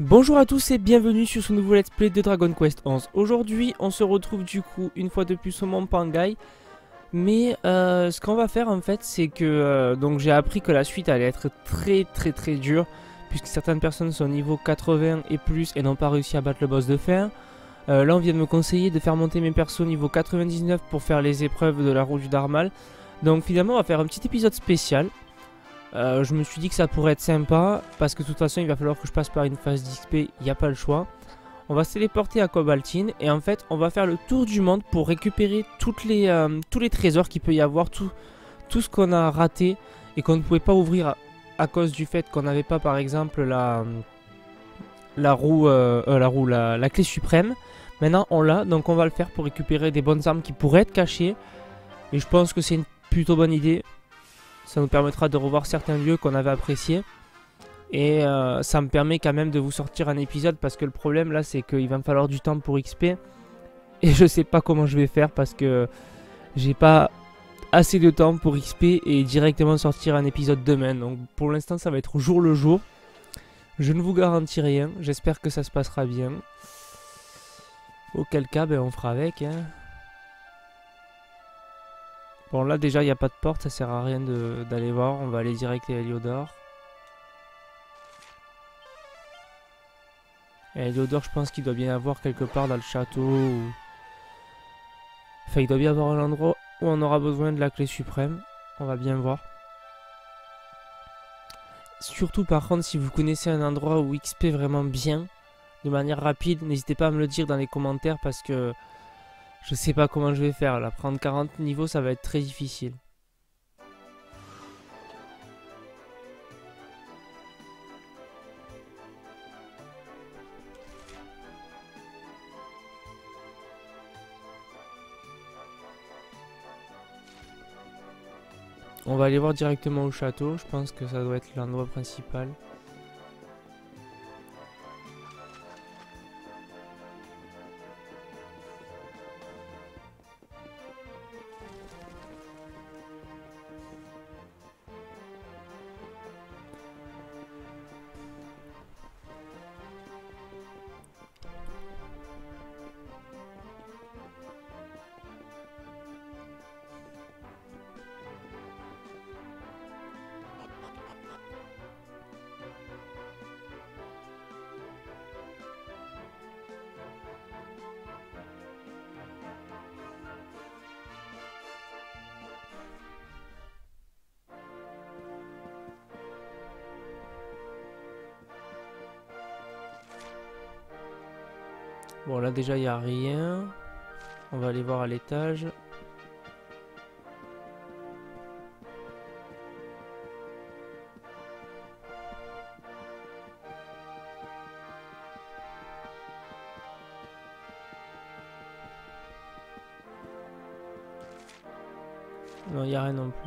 Bonjour à tous et bienvenue sur ce nouveau let's play de Dragon Quest 11. Aujourd'hui on se retrouve du coup une fois de plus au Mont Pangai. Mais ce qu'on va faire en fait c'est que donc j'ai appris que la suite allait être très dure. Puisque certaines personnes sont au niveau 80 et plus et n'ont pas réussi à battre le boss de fin. Là on vient de me conseiller de faire monter mes persos au niveau 99 pour faire les épreuves de la roue du Dharmal. Donc finalement on va faire un petit épisode spécial. Je me suis dit que ça pourrait être sympa parce que de toute façon il va falloir que je passe par une phase d'XP, il n'y a pas le choix. On va se téléporter à Cobaltine et en fait on va faire le tour du monde pour récupérer tous les trésors qu'il peut y avoir, tout ce qu'on a raté et qu'on ne pouvait pas ouvrir à cause du fait qu'on n'avait pas par exemple la clé suprême. Maintenant on l'a, donc on va le faire pour récupérer des bonnes armes qui pourraient être cachées et je pense que c'est une plutôt bonne idée. Ça nous permettra de revoir certains lieux qu'on avait appréciés. Et ça me permet quand même de vous sortir un épisode parce que le problème là c'est qu'il va me falloir du temps pour XP. Et je sais pas comment je vais faire parce que j'ai pas assez de temps pour XP et directement sortir un épisode demain. Donc pour l'instant ça va être au jour le jour. Je ne vous garantis rien, j'espère que ça se passera bien. Auquel cas ben, on fera avec hein. Bon là déjà il n'y a pas de porte, ça sert à rien d'aller voir, on va aller direct à Heliodor. Et Heliodor je pense qu'il doit bien y avoir quelque part dans le château ou... Enfin il doit bien y avoir un endroit où on aura besoin de la clé suprême, on va bien voir. Surtout par contre si vous connaissez un endroit où XP vraiment bien, de manière rapide, n'hésitez pas à me le dire dans les commentaires parce que je sais pas comment je vais faire là, prendre 40 niveaux ça va être très difficile. On va aller voir directement au château, je pense que ça doit être l'endroit principal. Bon là déjà il n'y a rien. On va aller voir à l'étage. Non il n'y a rien non plus.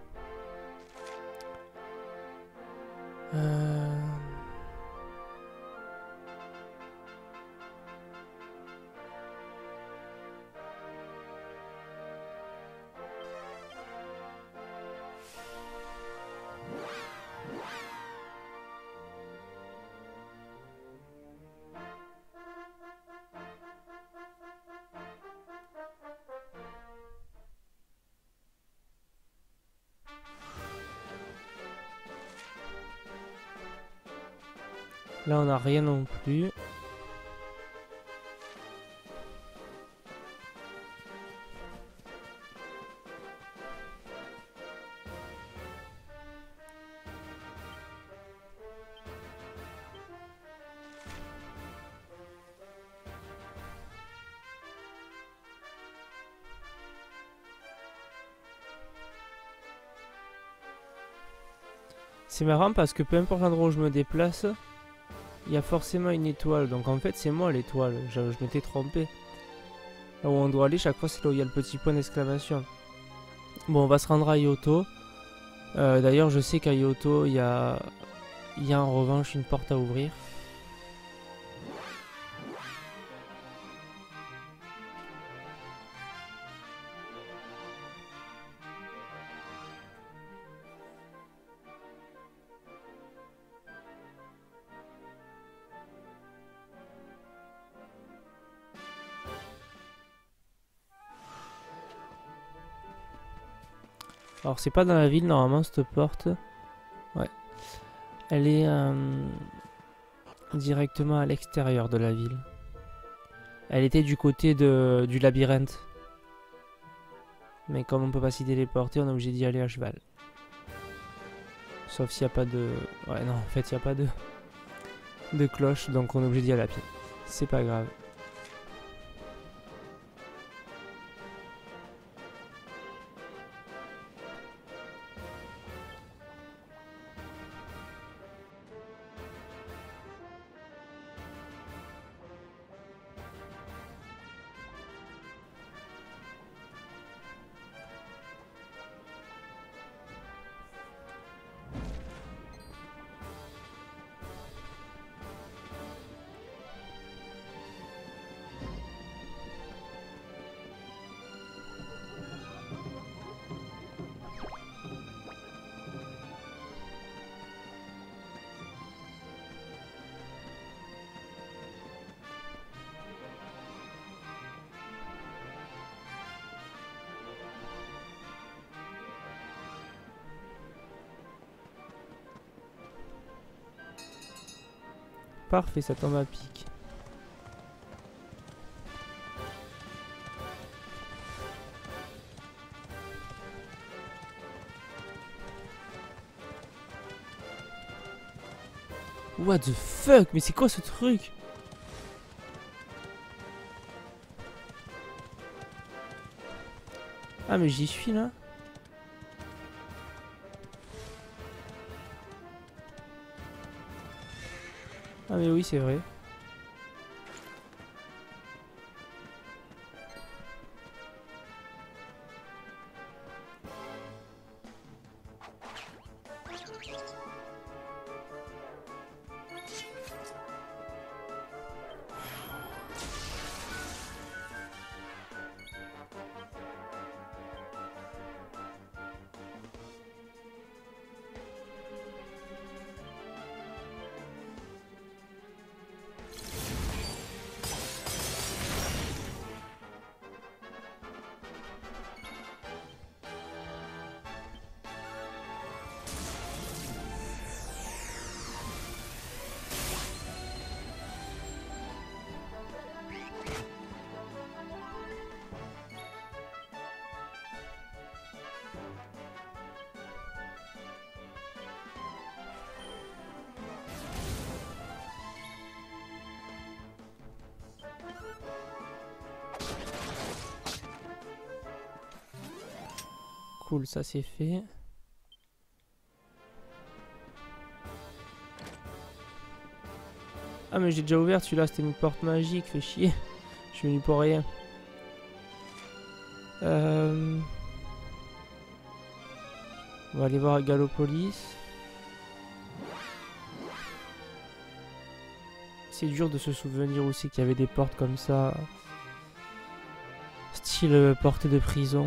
Là on n'a rien non plus. C'est marrant parce que peu importe l'endroit où je me déplace, il y a forcément une étoile. Donc en fait c'est moi l'étoile, je m'étais trompé. Là où on doit aller chaque fois c'est là où il y a le petit point d'exclamation. Bon on va se rendre à Yoto. D'ailleurs je sais qu'à Yoto il y a en revanche une porte à ouvrir. Alors c'est pas dans la ville normalement cette porte. Ouais. Elle est directement à l'extérieur de la ville. Elle était du côté du labyrinthe. Mais comme on peut pas s'y téléporter, on est obligé d'y aller à cheval. Sauf s'il n'y a pas de... Ouais non, en fait il n'y a pas de cloche, donc on est obligé d'y aller à pied. C'est pas grave. Parfait, ça tombe à pic. What the fuck? Mais c'est quoi ce truc? Ah mais j'y suis là. Ah mais oui c'est vrai. Cool, ça c'est fait. Ah mais j'ai déjà ouvert celui-là, c'était une porte magique, fait chier. Je suis venu pour rien. On va aller voir Galopolis. C'est dur de se souvenir aussi qu'il y avait des portes comme ça. Style porte de prison.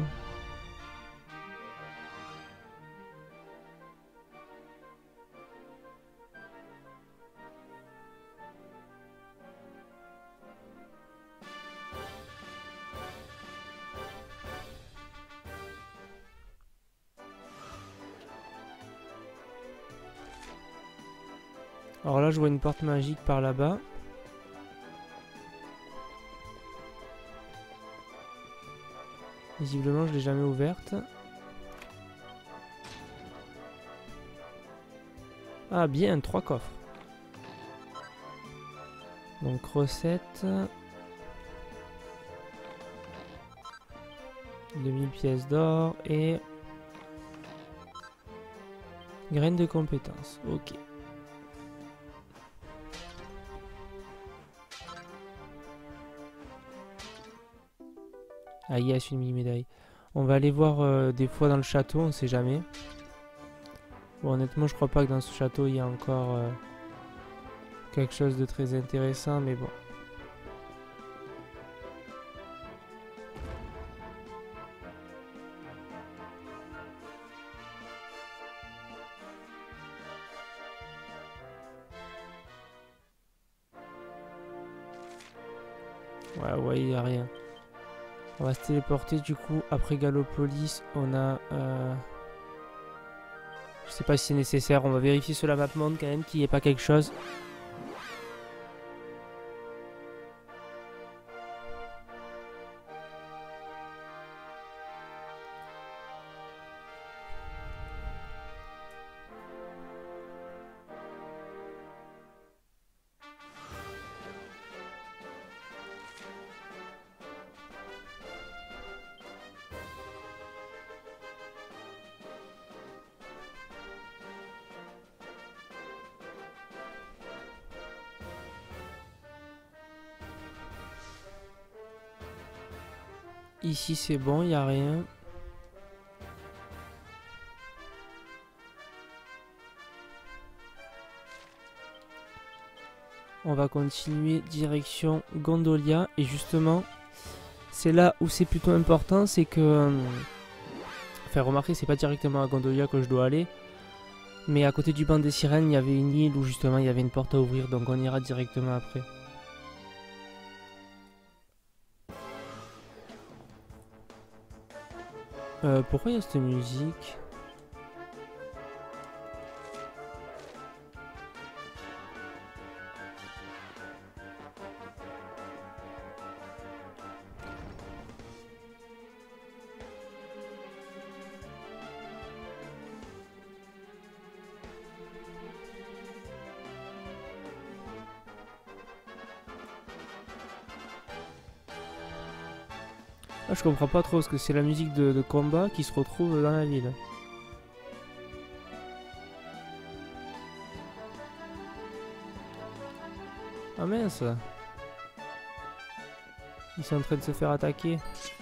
Alors là je vois une porte magique par là-bas. Visiblement je l'ai jamais ouverte. Ah bien, 3 coffres. Donc recette. 2000 pièces d'or et... graines de compétences, ok. Ah yes, une mini-médaille. On va aller voir des fois dans le château, on sait jamais. Bon, honnêtement, je crois pas que dans ce château, il y a encore quelque chose de très intéressant, mais bon. Ouais, il n'y a rien. On va se téléporter du coup. Après Galopolis, on a Je sais pas si c'est nécessaire, on va vérifier sur la map monde quand même qu'il n'y ait pas quelque chose. Ici c'est bon, il n'y a rien. On va continuer direction Gondolia. Et justement, c'est là où c'est plutôt important, c'est que... Enfin, remarquez, c'est pas directement à Gondolia que je dois aller. Mais à côté du banc des sirènes, il y avait une île où justement il y avait une porte à ouvrir. Donc on ira directement après. Pourquoi il y a cette musique? Ah, je comprends pas trop parce que c'est la musique de combat qui se retrouve dans la ville. Ah mince! Ils sont en train de se faire attaquer.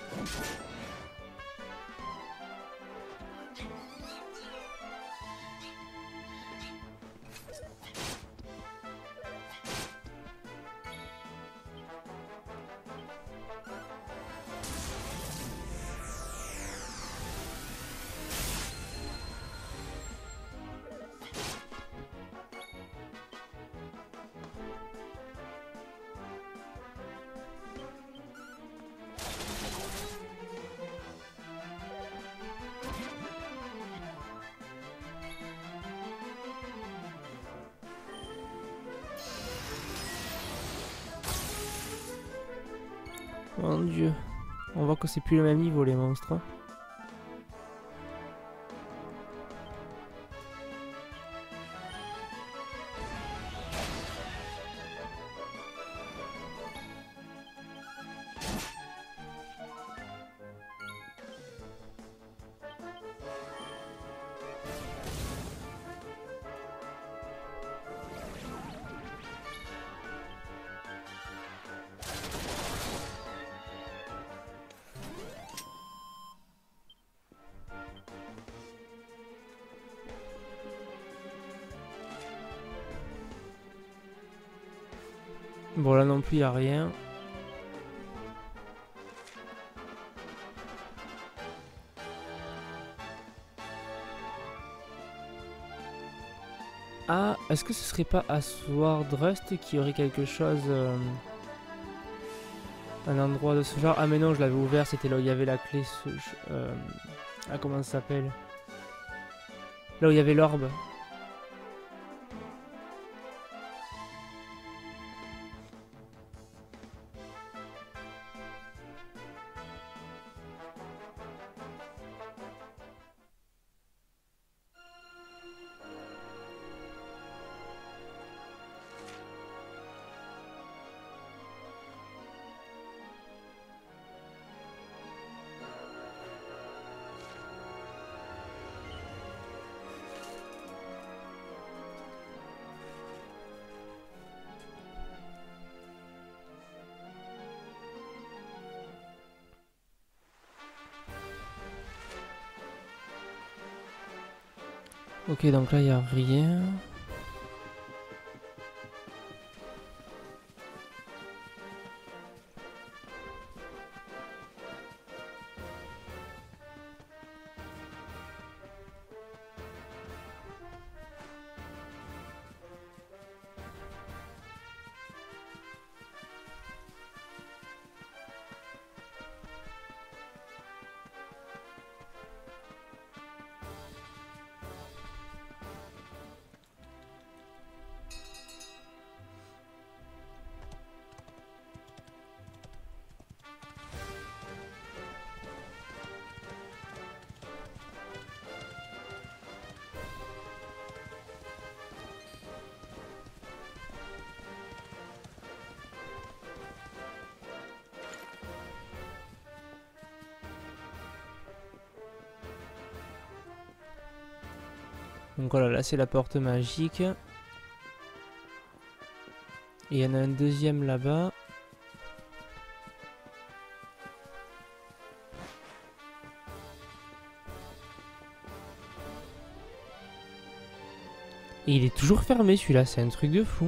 Mon dieu. On voit que c'est plus le même niveau les monstres. Bon là non plus y a rien. Ah, est-ce que ce serait pas à Swordrust qui aurait quelque chose... un endroit de ce genre? Ah mais non, je l'avais ouvert, c'était là où il y avait la clé... ah, comment ça s'appelle? Là où il y avait l'orbe. Ok, donc là il n'y a rien. Donc voilà, là c'est la porte magique. Et il y en a un deuxième là-bas. Et il est toujours fermé celui-là, c'est un truc de fou.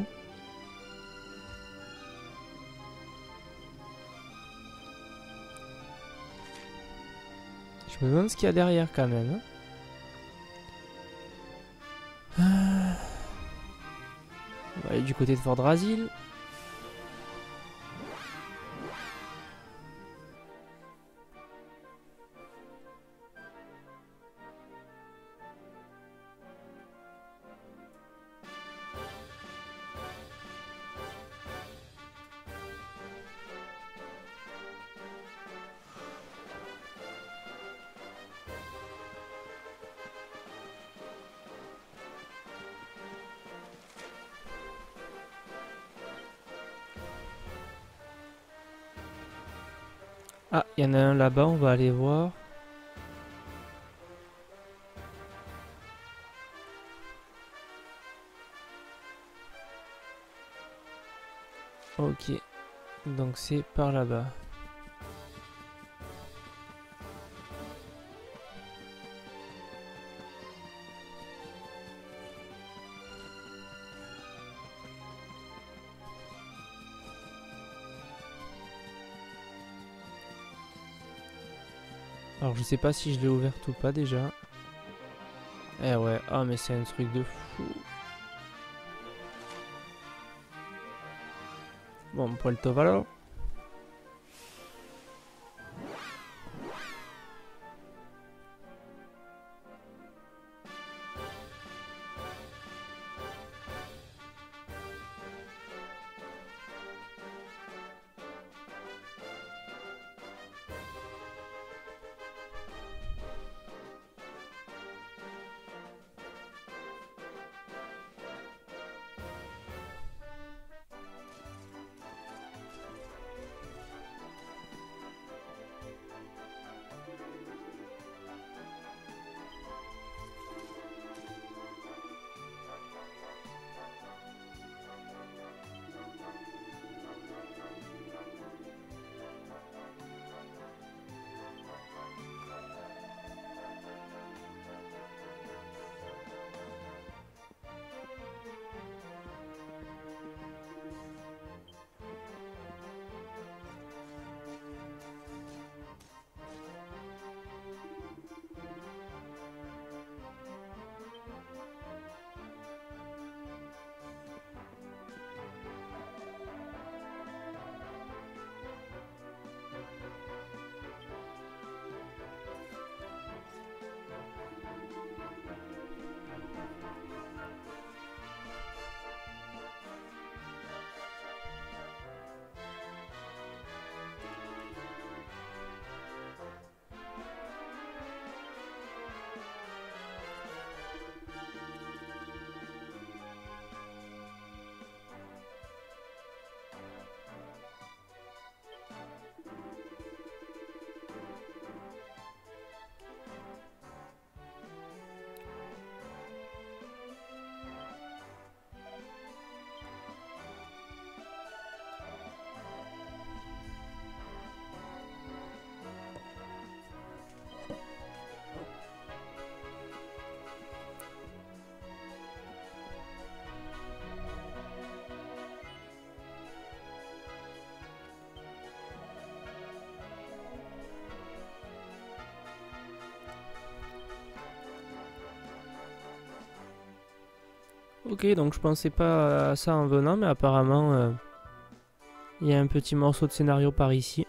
Je me demande ce qu'il y a derrière quand même. On va aller du côté de Fort Drasil. Ah, il y en a un là-bas, on va aller voir. Ok, donc c'est par là-bas. Alors je sais pas si je l'ai ouverte ou pas déjà. Eh ouais, ah mais c'est un truc de fou. Bon, Puerto Valor. Ok, donc je pensais pas à ça en venant, mais apparemment il y a un petit morceau de scénario par ici.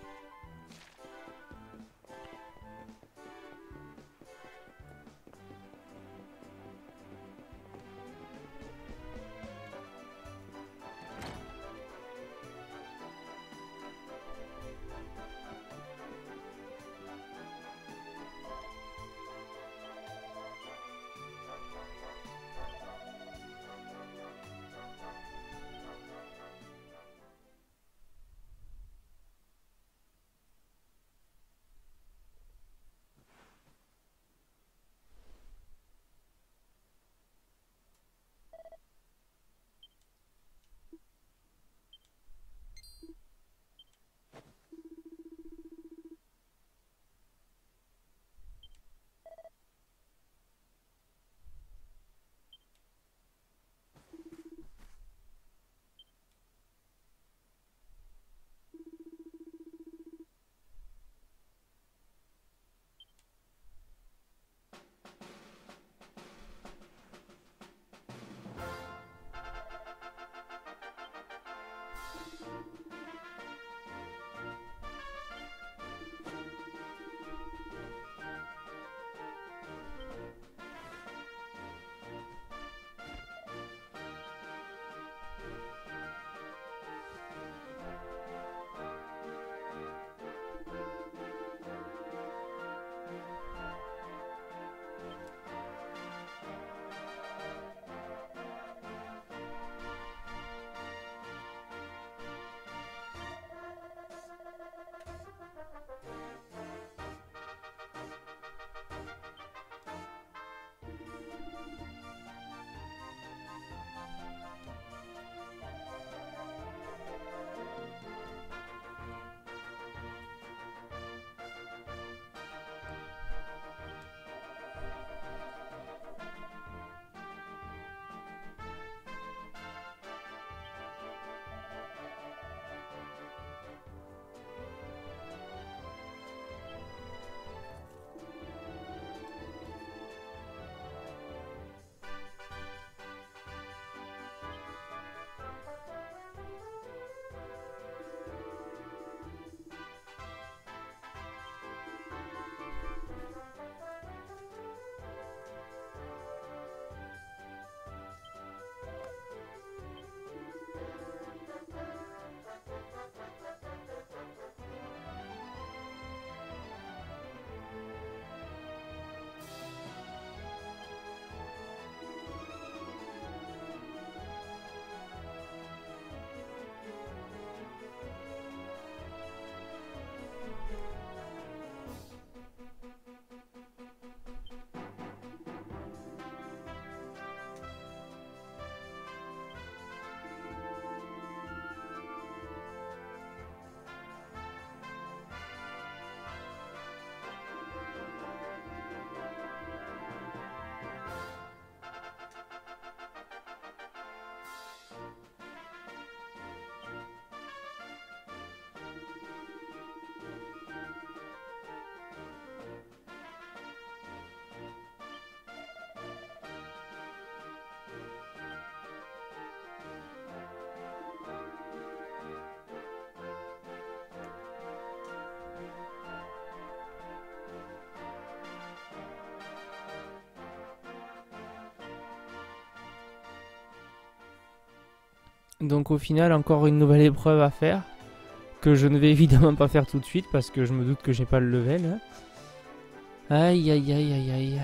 Donc au final, encore une nouvelle épreuve à faire. Que je ne vais évidemment pas faire tout de suite parce que je me doute que j'ai pas le level. Hein. Aïe aïe aïe aïe aïe.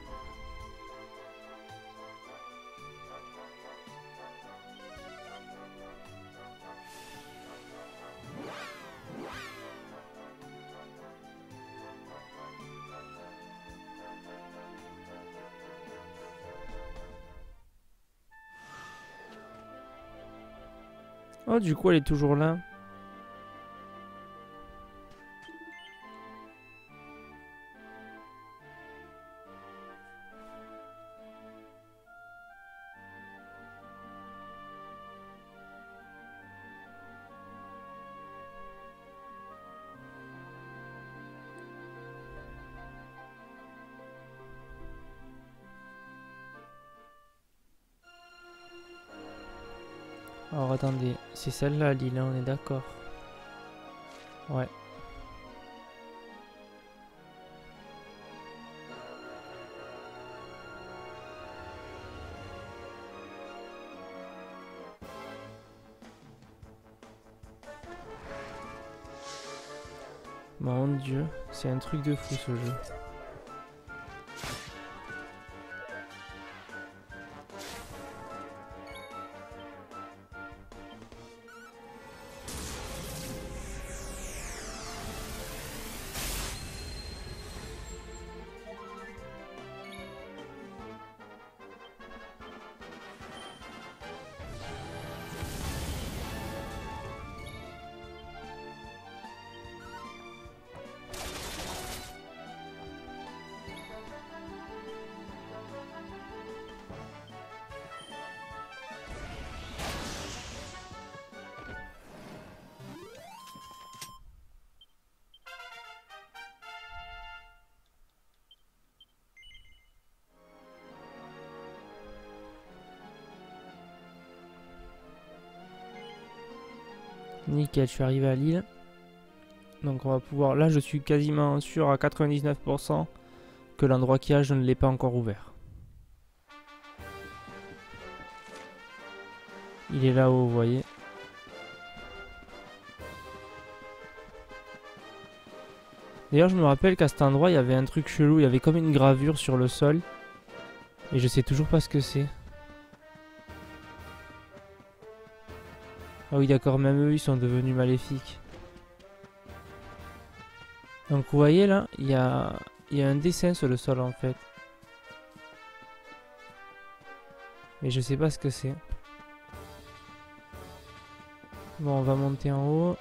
Oh, du coup, elle est toujours là. Alors attendez, c'est celle-là l'île, on est d'accord. Ouais. Mon dieu, c'est un truc de fou ce jeu. Nickel, je suis arrivé à l'île. Donc on va pouvoir... Là, je suis quasiment sûr à 99% que l'endroit qu'il y a, je ne l'ai pas encore ouvert. Il est là-haut, vous voyez. D'ailleurs, je me rappelle qu'à cet endroit, il y avait un truc chelou. Il y avait comme une gravure sur le sol. Et je sais toujours pas ce que c'est. Ah oui, d'accord, même eux, ils sont devenus maléfiques. Donc, vous voyez là, il y a un dessin sur le sol en fait. Mais je sais pas ce que c'est. Bon, on va monter en haut.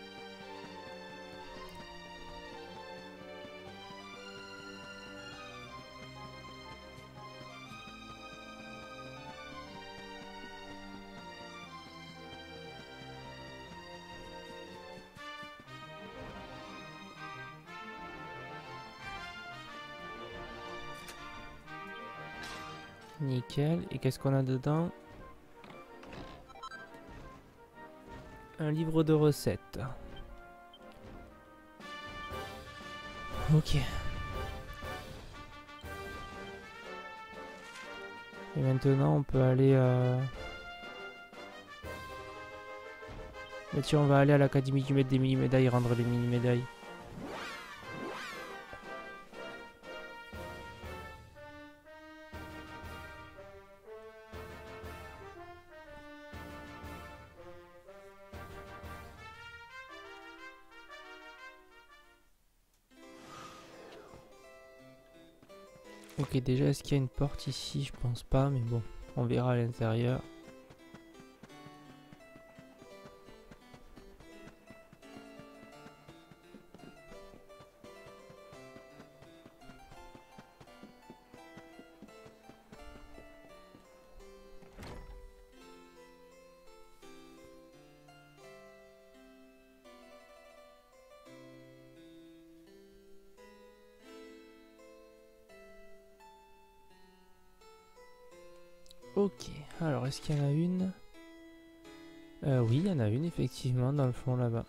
Nickel. Et qu'est-ce qu'on a dedans? Un livre de recettes. Ok. Et maintenant, on peut aller... Mais tiens, on va aller à l'académie du maître des mini-médailles, rendre les mini-médailles. Ok, déjà, est-ce qu'il y a une porte ici? Je pense pas, mais bon, on verra à l'intérieur. Ok, alors est-ce qu'il y en a une? Oui, il y en a une effectivement dans le fond là-bas.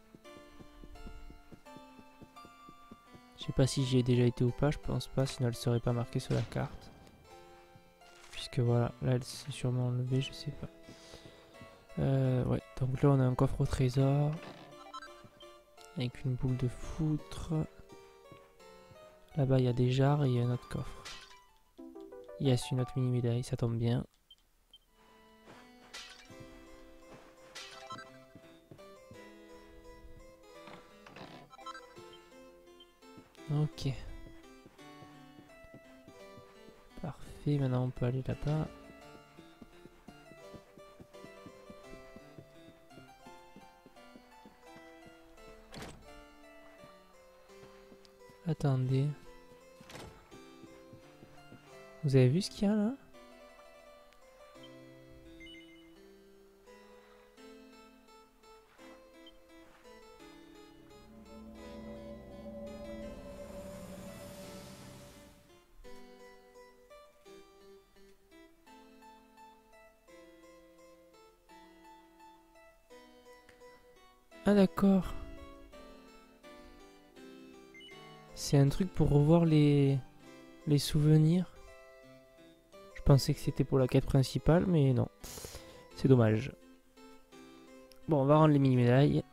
Je sais pas si j'y ai déjà été ou pas, je pense pas, sinon elle serait pas marquée sur la carte. Puisque voilà, là elle s'est sûrement enlevée, je sais pas. Ouais, donc là on a un coffre au trésor. Avec une boule de foutre. Là-bas il y a des jarres et il y a un autre coffre. Yes, une autre mini médaille, ça tombe bien. Ok. Parfait, maintenant on peut aller là-bas. Attendez. Vous avez vu ce qu'il y a là? Ah d'accord. C'est un truc pour revoir les souvenirs. Je pensais que c'était pour la quête principale, mais non. C'est dommage. Bon, on va rendre les mini-médailles.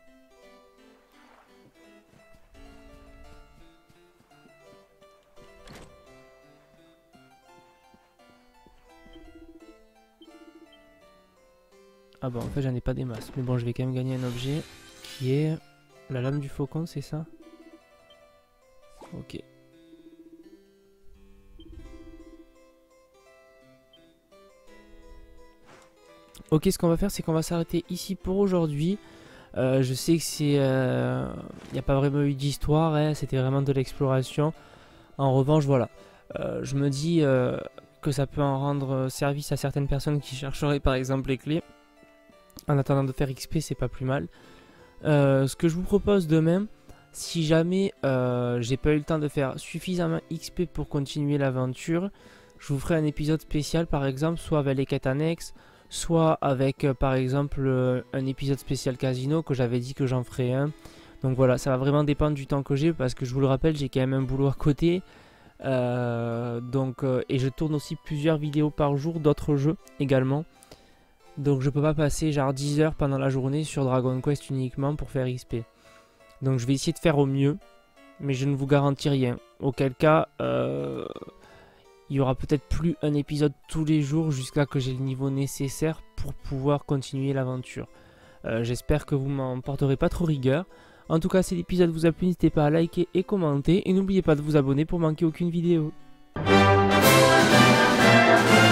Ah bon, en fait j'en ai pas des masses. Mais bon, je vais quand même gagner un objet qui est la lame du faucon, c'est ça? Ok. Ok, ce qu'on va faire, c'est qu'on va s'arrêter ici pour aujourd'hui. Je sais que c'est... Il n'y a pas vraiment eu d'histoire, hein, c'était vraiment de l'exploration. En revanche, voilà. Je me dis que ça peut en rendre service à certaines personnes qui chercheraient par exemple les clés. En attendant de faire XP, c'est pas plus mal. Ce que je vous propose demain, si jamais j'ai pas eu le temps de faire suffisamment XP pour continuer l'aventure, je vous ferai un épisode spécial par exemple, soit avec les quêtes annexes, soit avec par exemple un épisode spécial casino que j'avais dit que j'en ferais un. Donc voilà, ça va vraiment dépendre du temps que j'ai parce que je vous le rappelle, j'ai quand même un boulot à côté. Et je tourne aussi plusieurs vidéos par jour, d'autres jeux également. Donc je peux pas passer genre 10 heures pendant la journée sur Dragon Quest uniquement pour faire XP. Donc je vais essayer de faire au mieux, mais je ne vous garantis rien. Auquel cas, il y aura peut-être plus un épisode tous les jours jusqu'à que j'ai le niveau nécessaire pour pouvoir continuer l'aventure. J'espère que vous m'en porterez pas trop rigueur. En tout cas, si l'épisode vous a plu, n'hésitez pas à liker et commenter. Et n'oubliez pas de vous abonner pour manquer aucune vidéo.